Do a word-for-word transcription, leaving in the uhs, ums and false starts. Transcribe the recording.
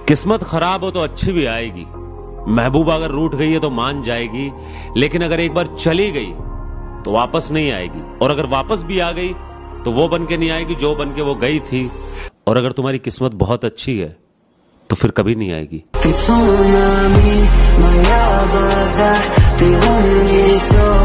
किस्मत खराब हो तो अच्छी भी आएगी। महबूबा अगर रूठ गई है तो मान जाएगी, लेकिन अगर एक बार चली गई तो वापस नहीं आएगी। और अगर वापस भी आ गई तो वो बन के नहीं आएगी जो बन के वो गई थी। और अगर तुम्हारी किस्मत बहुत अच्छी है तो फिर कभी नहीं आएगी। It's on me, my love, that the only so